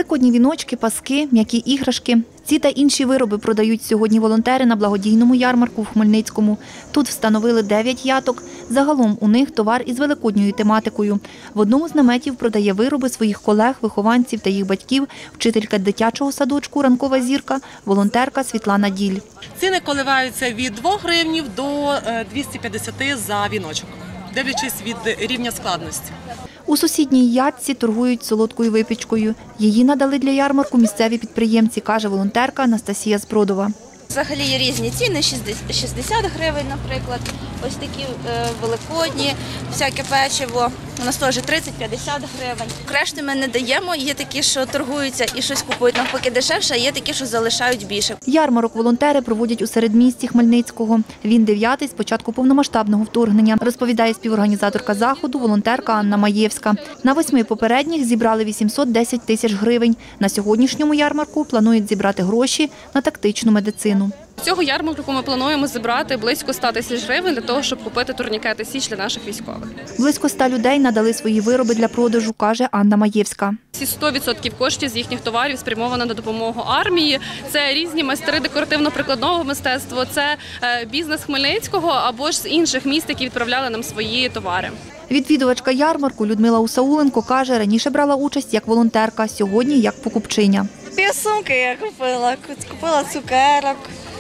Великодні віночки, паски, м'які іграшки. Ці та інші вироби продають сьогодні волонтери на благодійному ярмарку в Хмельницькому. Тут встановили 9 яток. Загалом у них товар із великодньою тематикою. В одному з наметів продає вироби своїх колег, вихованців та їх батьків вчителька дитячого садочку «Ранкова зірка», волонтерка Світлана Діль. Ціни коливаються від 2 гривнів до 250 за віночок, дивлячись від рівня складності. У сусідній ятці торгують солодкою випічкою. Її надали для ярмарку місцеві підприємці, каже волонтерка Анастасія Збродова. Взагалі є різні ціни, 60 гривень, наприклад, ось такі великодні, всяке печиво, у нас теж 30-50 гривень. Крешти ми не даємо, є такі, що торгуються і щось купують навпаки дешевше, а є такі, що залишають більше. Ярмарок волонтери проводять у середмісті Хмельницького. Він 9-й з початку повномасштабного вторгнення, розповідає співорганізаторка заходу, волонтерка Анна Маєвська. На 8 попередніх зібрали 810 тисяч гривень. На сьогоднішньому ярмарку планують зібрати гроші на тактичну медицину. Цього ярмарку ми плануємо зібрати близько 100 тисяч гривень для того, щоб купити турнікети «Січ» для наших військових. Близько 100 людей надали свої вироби для продажу, каже Анна Маєвська. Ці 100% коштів з їхніх товарів спрямовано на допомогу армії. Це різні майстри декоративно-прикладного мистецтва, це бізнес Хмельницького або ж з інших міст, які відправляли нам свої товари. Відвідувачка ярмарку Людмила Усауленко каже, раніше брала участь як волонтерка, сьогодні як покупчиня. Сумки я купила цукерок,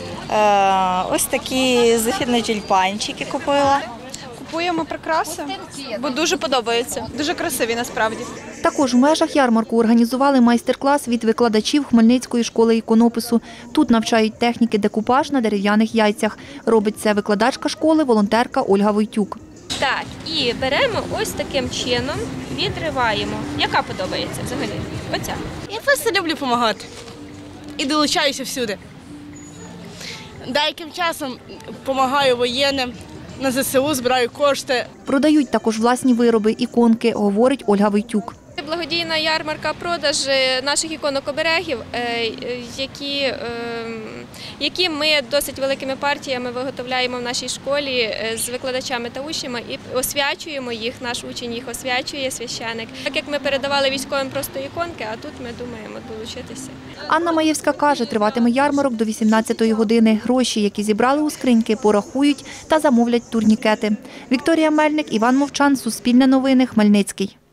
ось такі західні тюльпанчики купила. Купуємо прикраси, бо дуже подобається, дуже красиві насправді. Також в межах ярмарку організували майстер-клас від викладачів Хмельницької школи іконопису. Тут навчають техніки декупаж на дерев'яних яйцях. Робить це викладачка школи, волонтерка Ольга Войтюк. Так, і беремо ось таким чином, відриваємо. Яка подобається взагалі? Оця. Я просто люблю допомагати і долучаюся всюди. Деяким часом допомагаю воєнним, на ЗСУ збираю кошти. Продають також власні вироби, іконки, говорить Ольга Войтюк. Благодійна ярмарка продаж наших іконок-оберегів, які ми досить великими партіями виготовляємо в нашій школі з викладачами та учнями і освячуємо їх, наш учень їх освячує, священик. Так як ми передавали військовим просто іконки, а тут ми думаємо долучитися. Анна Маєвська каже, триватиме ярмарок до 18-ї години. Гроші, які зібрали у скриньки, порахують та замовлять турнікети. Вікторія Мельник, Іван Мовчан, Суспільне новини, Хмельницький.